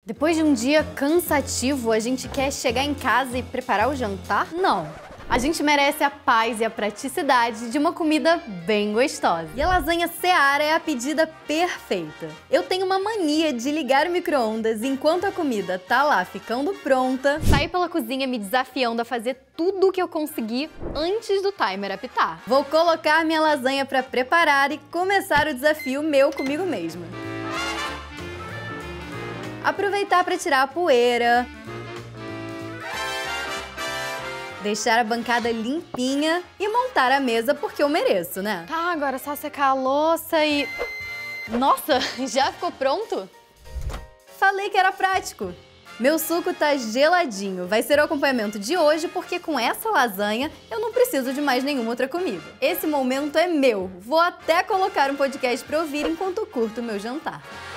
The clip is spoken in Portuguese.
Depois de um dia cansativo, a gente quer chegar em casa e preparar o jantar? Não! A gente merece a paz e a praticidade de uma comida bem gostosa. E a lasanha Seara é a pedida perfeita. Eu tenho uma mania de ligar o micro-ondas enquanto a comida tá lá ficando pronta, sair pela cozinha me desafiando a fazer tudo o que eu conseguir antes do timer apitar. Vou colocar minha lasanha para preparar e começar o desafio meu comigo mesma. Aproveitar para tirar a poeira, deixar a bancada limpinha e montar a mesa porque eu mereço, né? Tá, agora é só secar a louça e... Nossa, já ficou pronto? Falei que era prático. Meu suco tá geladinho, vai ser o acompanhamento de hoje porque com essa lasanha eu não preciso de mais nenhuma outra comida. Esse momento é meu, vou até colocar um podcast pra ouvir enquanto curto o meu jantar.